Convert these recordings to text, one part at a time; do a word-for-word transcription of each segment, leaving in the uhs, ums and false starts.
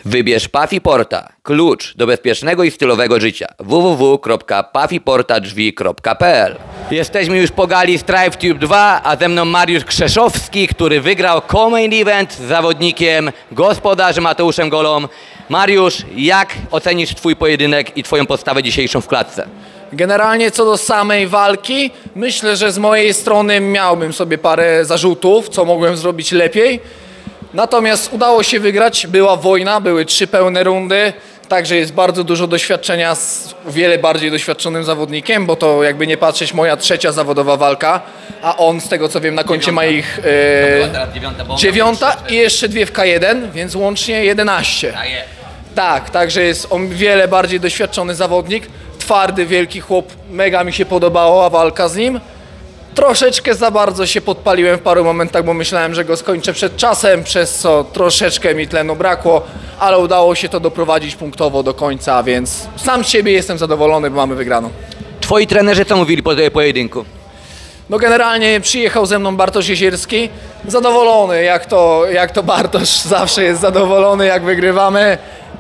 Wybierz Pafiporta, klucz do bezpiecznego i stylowego życia. w w w kropka pafiportadrzwi kropka p l. Jesteśmy już po gali StrifeTube dwa, a ze mną Mariusz Krzeszowski, który wygrał co-main event z zawodnikiem, gospodarzem Mateuszem Golą. Mariusz, jak ocenisz twój pojedynek i twoją postawę dzisiejszą w klatce? Generalnie co do samej walki, myślę, że z mojej strony miałbym sobie parę zarzutów, co mogłem zrobić lepiej. Natomiast udało się wygrać, była wojna, były trzy pełne rundy, także jest bardzo dużo doświadczenia z wiele bardziej doświadczonym zawodnikiem, bo to jakby nie patrzeć moja trzecia zawodowa walka, a on z tego co wiem na koncie Dziewiąta. ma ich e, dziewiąta, dziewiąta i jeszcze dwie w K jeden, więc łącznie jedenaście. Tak, także jest on wiele bardziej doświadczony zawodnik, twardy, wielki chłop, mega mi się podobała walka z nim. Troszeczkę za bardzo się podpaliłem w paru momentach, bo myślałem, że go skończę przed czasem, przez co troszeczkę mi tlenu brakło, ale udało się to doprowadzić punktowo do końca, więc sam z siebie jestem zadowolony, bo mamy wygraną. Twoi trenerzy co mówili po tym pojedynku? No generalnie przyjechał ze mną Bartosz Jezierski, zadowolony, jak to, jak to Bartosz zawsze jest zadowolony, jak wygrywamy,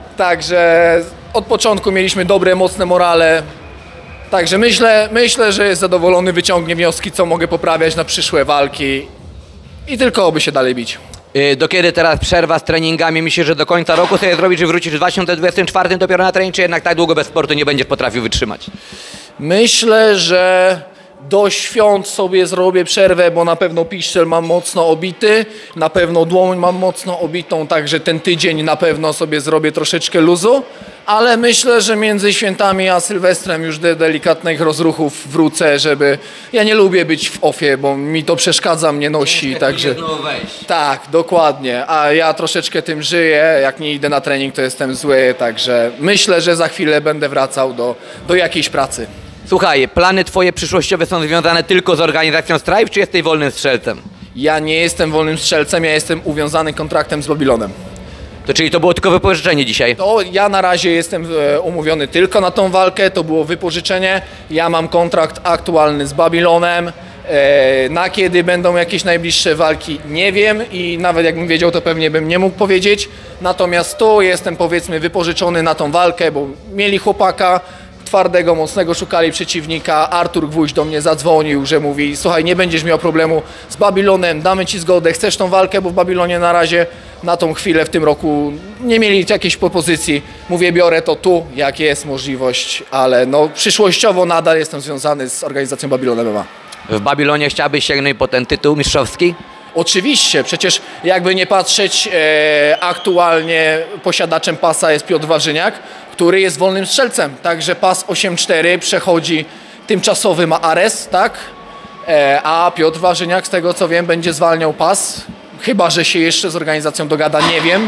także od początku mieliśmy dobre, mocne morale. Także myślę, myślę, że jest zadowolony, wyciągnie wnioski, co mogę poprawiać na przyszłe walki i tylko oby się dalej bić. Yy, do kiedy teraz przerwa z treningami? Myślisz, że do końca roku sobie zrobisz i wrócisz w dwa tysiące dwudziestym czwartym dopiero na trening, czy jednak tak długo bez sportu nie będziesz potrafił wytrzymać? Myślę, że do świąt sobie zrobię przerwę, bo na pewno piszczel mam mocno obity, na pewno dłoń mam mocno obitą, także ten tydzień na pewno sobie zrobię troszeczkę luzu, ale myślę, że między świętami a Sylwestrem już do delikatnych rozruchów wrócę, żeby... Ja nie lubię być w ofie, bo mi to przeszkadza, mnie nosi, także... Tak, dokładnie, a ja troszeczkę tym żyję, jak nie idę na trening, to jestem zły, także myślę, że za chwilę będę wracał do, do jakiejś pracy. Słuchaj, plany twoje przyszłościowe są związane tylko z organizacją Strife, czy jesteś wolnym strzelcem? Ja nie jestem wolnym strzelcem, ja jestem uwiązany kontraktem z Babilonem. To czyli to było tylko wypożyczenie dzisiaj? To ja na razie jestem e, umówiony tylko na tą walkę, to było wypożyczenie. Ja mam kontrakt aktualny z Babilonem. E, na kiedy będą jakieś najbliższe walki nie wiem i nawet jakbym wiedział, to pewnie bym nie mógł powiedzieć. Natomiast tu jestem powiedzmy wypożyczony na tą walkę, bo mieli chłopaka twardego, mocnego, szukali przeciwnika. Artur Gwóźdź do mnie zadzwonił, że mówi: słuchaj, nie będziesz miał problemu z Babilonem, damy ci zgodę, chcesz tą walkę, bo w Babilonie na razie na tą chwilę w tym roku nie mieli jakiejś propozycji. Mówię, biorę to tu, jak jest możliwość, ale no przyszłościowo nadal jestem związany z organizacją Babilon M M A. W Babilonie chciałbyś sięgnąć po ten tytuł mistrzowski? Oczywiście, przecież jakby nie patrzeć, e, aktualnie posiadaczem pasa jest Piotr Warzyniak, który jest wolnym strzelcem, także pas osiem cztery przechodzi, tymczasowy ma Ares, tak? E, a Piotr Warzyniak, z tego co wiem, będzie zwalniał pas, chyba że się jeszcze z organizacją dogada, nie wiem,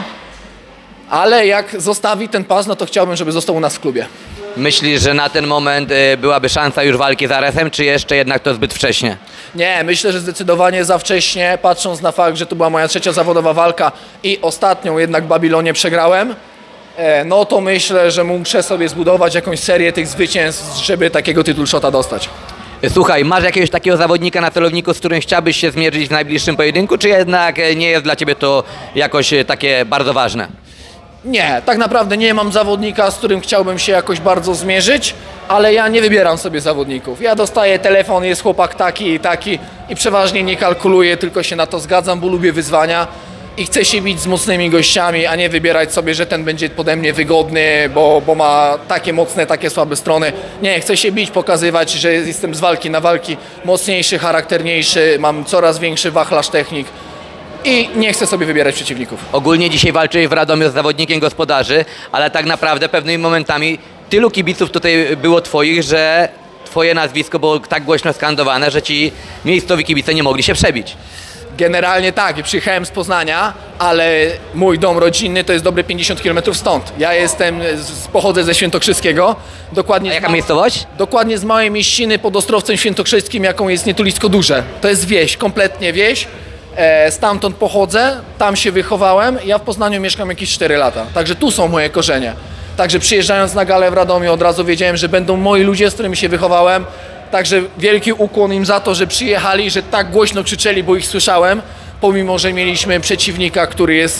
ale jak zostawi ten pas, no to chciałbym, żeby został u nas w klubie. Myślisz, że na ten moment y, byłaby szansa już walki z Aresem, czy jeszcze jednak to zbyt wcześnie? Nie, myślę, że zdecydowanie za wcześnie, patrząc na fakt, że to była moja trzecia zawodowa walka i ostatnią jednak w Babilonie przegrałem, e, no to myślę, że muszę sobie zbudować jakąś serię tych zwycięstw, żeby takiego tytuł shota dostać. Słuchaj, masz jakiegoś takiego zawodnika na celowniku, z którym chciałbyś się zmierzyć w najbliższym pojedynku, czy jednak nie jest dla ciebie to jakoś takie bardzo ważne? Nie, tak naprawdę nie mam zawodnika, z którym chciałbym się jakoś bardzo zmierzyć, ale ja nie wybieram sobie zawodników. Ja dostaję telefon, jest chłopak taki i taki i przeważnie nie kalkuluję, tylko się na to zgadzam, bo lubię wyzwania i chcę się bić z mocnymi gościami, a nie wybierać sobie, że ten będzie pode mnie wygodny, bo, bo ma takie mocne, takie słabe strony. Nie, chcę się bić, pokazywać, że jestem z walki na walki mocniejszy, charakterniejszy, mam coraz większy wachlarz technik. I nie chcę sobie wybierać przeciwników. Ogólnie dzisiaj walczyłeś w Radomiu z zawodnikiem gospodarzy, ale tak naprawdę pewnymi momentami tylu kibiców tutaj było twoich, że twoje nazwisko było tak głośno skandowane, że ci miejscowi kibice nie mogli się przebić. Generalnie tak, przyjechałem z Poznania, ale mój dom rodzinny to jest dobre pięćdziesiąt kilometrów stąd. Ja jestem, z, pochodzę ze Świętokrzyskiego. Dokładnie A jaka z, miejscowość? Dokładnie z małej mieściny pod Ostrowcem Świętokrzyskim, jaką jest Nietulisko Duże. To jest wieś, kompletnie wieś. E, stamtąd pochodzę, tam się wychowałem, ja w Poznaniu mieszkam jakieś cztery lata, także tu są moje korzenie. Także przyjeżdżając na galę w Radomiu od razu wiedziałem, że będą moi ludzie, z którymi się wychowałem, także wielki ukłon im za to, że przyjechali, że tak głośno krzyczeli, bo ich słyszałem, pomimo że mieliśmy przeciwnika, który jest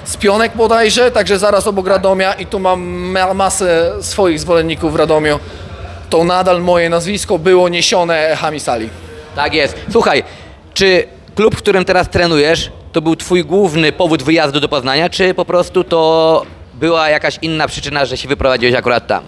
z Pionek bodajże, także zaraz obok Radomia i tu mam ma masę swoich zwolenników w Radomiu. To nadal moje nazwisko było niesione echami sali. Tak jest. Słuchaj, czy klub, w którym teraz trenujesz, to był twój główny powód wyjazdu do Poznania, czy po prostu to była jakaś inna przyczyna, że się wyprowadziłeś akurat tam?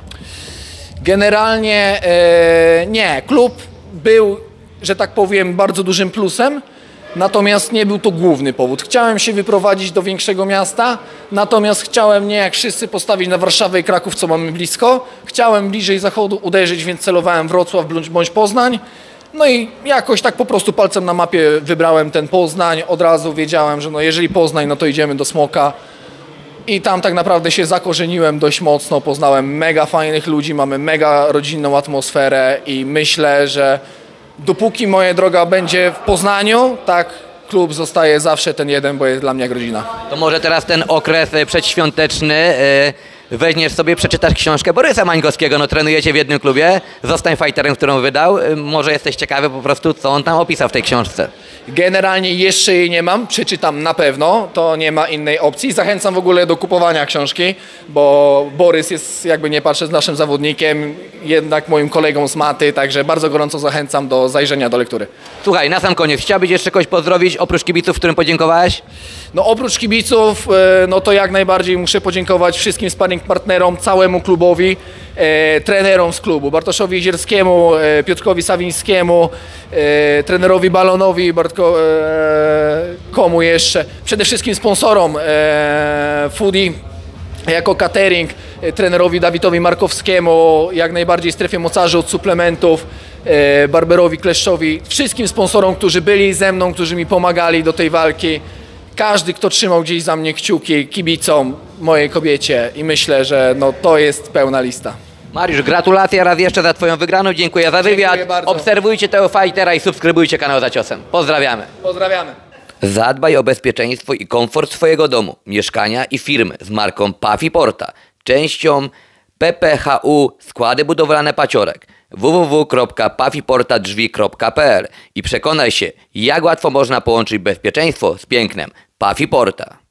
Generalnie e, nie, klub był, że tak powiem, bardzo dużym plusem, natomiast nie był to główny powód. Chciałem się wyprowadzić do większego miasta, natomiast chciałem nie jak wszyscy postawić na Warszawę i Kraków, co mamy blisko. Chciałem bliżej zachodu uderzyć, więc celowałem Wrocław bądź Poznań. No i jakoś tak po prostu palcem na mapie wybrałem ten Poznań. Od razu wiedziałem, że no jeżeli Poznań, no to idziemy do Smoka. I tam tak naprawdę się zakorzeniłem dość mocno, poznałem mega fajnych ludzi, mamy mega rodzinną atmosferę i myślę, że dopóki moja droga będzie w Poznaniu, tak klub zostaje zawsze ten jeden, bo jest dla mnie jak rodzina. To może teraz ten okres e, przedświąteczny yy, weźmiesz sobie, przeczytasz książkę Borysa Mańkowskiego, no trenujecie w jednym klubie, Zostań fighterem, którą wydał, yy, może jesteś ciekawy po prostu, co on tam opisał w tej książce. Generalnie jeszcze jej nie mam, przeczytam na pewno, to nie ma innej opcji. Zachęcam w ogóle do kupowania książki, bo Borys jest, jakby nie patrzę, z naszym zawodnikiem, jednak moim kolegą z maty, także bardzo gorąco zachęcam do zajrzenia do lektury. Słuchaj, na sam koniec, chciałbyś jeszcze kogoś pozdrowić, oprócz kibiców, którym podziękowałeś? No oprócz kibiców, no to jak najbardziej muszę podziękować wszystkim sparring partnerom, całemu klubowi, e, trenerom z klubu, Bartoszowi Jezierskiemu, e, Piotrkowi Sawińskiemu, e, trenerowi Balonowi, Bartko, e, komu jeszcze, przede wszystkim sponsorom e, Foodie, jako catering, e, trenerowi Dawidowi Markowskiemu, jak najbardziej strefie mocarzy od suplementów, e, Barberowi Kleszczowi, wszystkim sponsorom, którzy byli ze mną, którzy mi pomagali do tej walki. Każdy, kto trzymał gdzieś za mnie kciuki, kibicom, mojej kobiecie i myślę, że no, to jest pełna lista. Mariusz, gratulacje raz jeszcze za twoją wygraną, dziękuję za wywiad. Dziękuję bardzo. Obserwujcie tego fightera i subskrybujcie kanał Za Ciosem. Pozdrawiamy. Pozdrawiamy. Zadbaj o bezpieczeństwo i komfort swojego domu, mieszkania i firmy z marką Pafi Porta, częścią P P H U Składy Budowlane Paciorek, w w w kropka pafiporta drzwi kropka p l i przekonaj się, jak łatwo można połączyć bezpieczeństwo z pięknem. Pafi Porta.